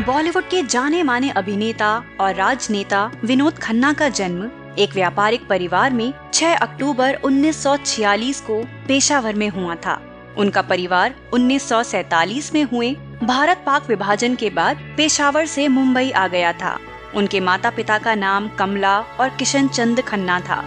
बॉलीवुड के जाने माने अभिनेता और राजनेता विनोद खन्ना का जन्म एक व्यापारिक परिवार में 6 अक्टूबर 1946 को पेशावर में हुआ था। उनका परिवार 1947 में हुए भारत पाक विभाजन के बाद पेशावर से मुंबई आ गया था। उनके माता पिता का नाम कमला और किशन चंद खन्ना था।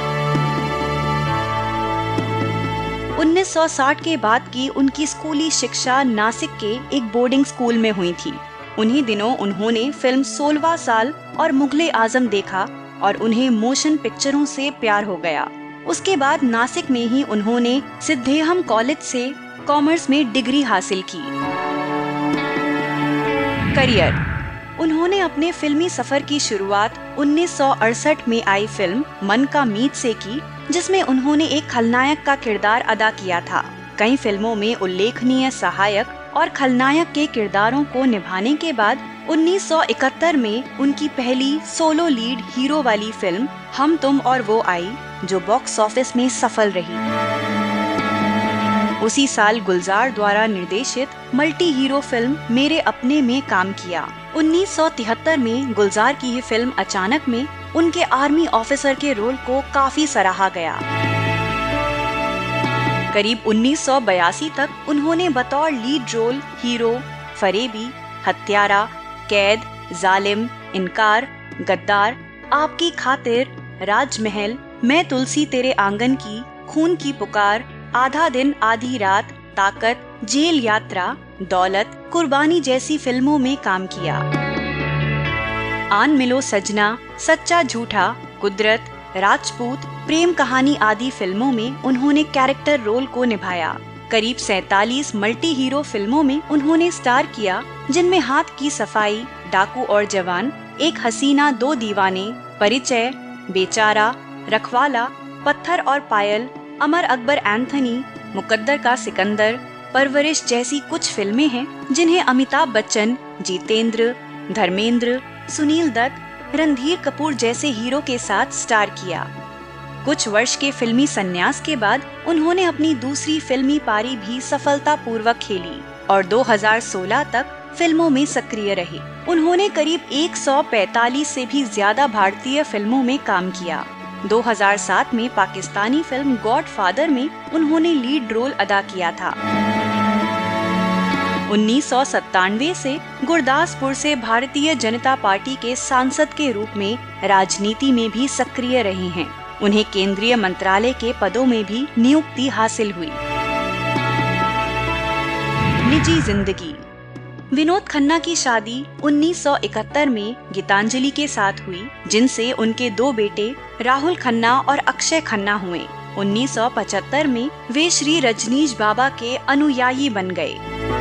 1960 के बाद की उनकी स्कूली शिक्षा नासिक के एक बोर्डिंग स्कूल में हुई थी। उन्हीं दिनों उन्होंने फिल्म 16वां साल और मुगले आजम देखा और उन्हें मोशन पिक्चरों से प्यार हो गया। उसके बाद नासिक में ही उन्होंने सिद्धेहम कॉलेज से कॉमर्स में डिग्री हासिल की। करियर। उन्होंने अपने फिल्मी सफर की शुरुआत 1968 में आई फिल्म मन का मीत से की, जिसमें उन्होंने एक खलनायक का किरदार अदा किया था। कई फिल्मों में उल्लेखनीय सहायक और खलनायक के किरदारों को निभाने के बाद 1971 में उनकी पहली सोलो लीड हीरो वाली फिल्म हम तुम और वो आई, जो बॉक्स ऑफिस में सफल रही। उसी साल गुलजार द्वारा निर्देशित मल्टी हीरो फिल्म मेरे अपने में काम किया। 1973 में गुलजार की ये फिल्म अचानक में उनके आर्मी ऑफिसर के रोल को काफी सराहा गया। करीब 1982 तक उन्होंने बतौर लीड रोल हीरो फरेबी, हत्यारा, कैद, जालिम, इनकार, गद्दार, आपकी खातिर, राजमहल, मैं तुलसी तेरे आंगन की, खून की पुकार, आधा दिन आधी रात, ताकत, जेल यात्रा, दौलत, कुर्बानी जैसी फिल्मों में काम किया। आन मिलो सजना, सच्चा झूठा, कुदरत, राजपूत, प्रेम कहानी आदि फिल्मों में उन्होंने कैरेक्टर रोल को निभाया। करीब 47 मल्टी हीरो फिल्मों में उन्होंने स्टार किया, जिनमें हाथ की सफाई, डाकू और जवान, एक हसीना दो दीवाने, परिचय, बेचारा, रखवाला, पत्थर और पायल, अमर अकबर एंथनी, मुकद्दर का सिकंदर, परवरिश जैसी कुछ फिल्में हैं जिन्हें अमिताभ बच्चन, जितेंद्र, धर्मेंद्र, सुनील दत्त, रणधीर कपूर जैसे हीरो के साथ स्टार किया। कुछ वर्ष के फिल्मी संन्यास के बाद उन्होंने अपनी दूसरी फिल्मी पारी भी सफलतापूर्वक खेली और 2016 तक फिल्मों में सक्रिय रहे। उन्होंने करीब 145 से भी ज्यादा भारतीय फिल्मों में काम किया। 2007 में पाकिस्तानी फिल्म गॉडफादर में उन्होंने लीड रोल अदा किया था। 1997 से गुरदासपुर से भारतीय जनता पार्टी के सांसद के रूप में राजनीति में भी सक्रिय रहे हैं। उन्हें केंद्रीय मंत्रालय के पदों में भी नियुक्ति हासिल हुई। निजी जिंदगी। विनोद खन्ना की शादी 1971 में गीतांजलि के साथ हुई, जिनसे उनके 2 बेटे राहुल खन्ना और अक्षय खन्ना हुए। 1975 में वे श्री रजनीश बाबा के अनुयायी बन गए।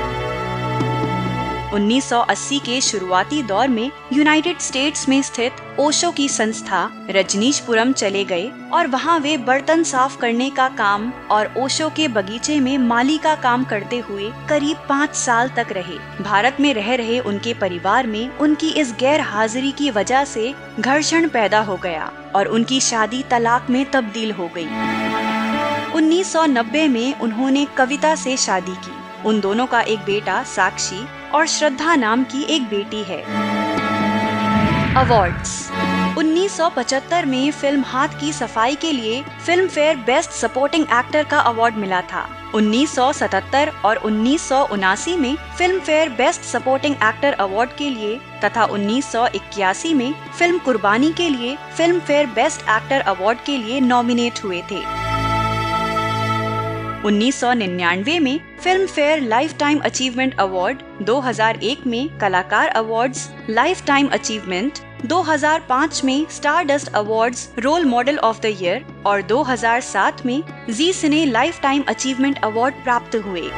1980 के शुरुआती दौर में यूनाइटेड स्टेट्स में स्थित ओशो की संस्था रजनीशपुरम चले गए और वहां वे बर्तन साफ करने का काम और ओशो के बगीचे में माली का काम करते हुए करीब 5 साल तक रहे। भारत में रह रहे उनके परिवार में उनकी इस गैर हाजिरी की वजह से घर्षण पैदा हो गया और उनकी शादी तलाक में तब्दील हो गई। 1990 में उन्होंने कविता से शादी की। उन दोनों का एक बेटा साक्षी और श्रद्धा नाम की एक बेटी है। अवार्ड्स। 1975 में फिल्म हाथ की सफाई के लिए Filmfare best supporting actor का अवार्ड मिला था। 1977 और 1979 में Filmfare best supporting actor award के लिए तथा 1981 में फिल्म कुर्बानी के लिए Filmfare best actor award के लिए नॉमिनेट हुए थे। 1999 में Filmfare lifetime achievement award, 2001 में Kalakar awards lifetime achievement, 2005 में Stardust awards role model of the year और 2007 में जी सिने लाइफ टाइम अचीवमेंट अवार्ड प्राप्त हुए।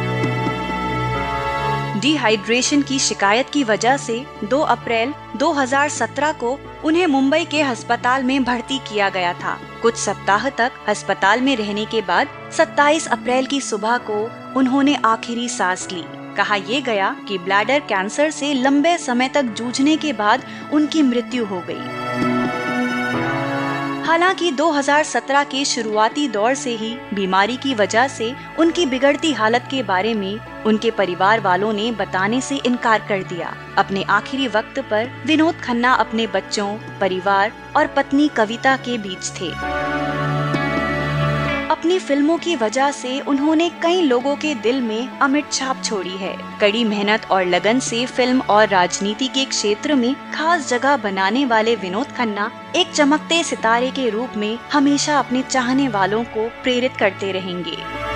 डिहाइड्रेशन की शिकायत की वजह से 2 अप्रैल 2017 को उन्हें मुंबई के अस्पताल में भर्ती किया गया था। कुछ सप्ताह तक अस्पताल में रहने के बाद 27 अप्रैल की सुबह को उन्होंने आखिरी सांस ली। कहा यह गया कि ब्लैडर कैंसर से लंबे समय तक जूझने के बाद उनकी मृत्यु हो गई। हालांकि 2017 के शुरुआती दौर से ही बीमारी की वजह से उनकी बिगड़ती हालत के बारे में उनके परिवार वालों ने बताने से इनकार कर दिया। अपने आखिरी वक्त पर विनोद खन्ना अपने बच्चों, परिवार और पत्नी कविता के बीच थे। अपनी फिल्मों की वजह से उन्होंने कई लोगों के दिल में अमिट छाप छोड़ी है। कड़ी मेहनत और लगन से फिल्म और राजनीति के क्षेत्र में खास जगह बनाने वाले विनोद खन्ना एक चमकते सितारे के रूप में हमेशा अपने चाहने वालों को प्रेरित करते रहेंगे।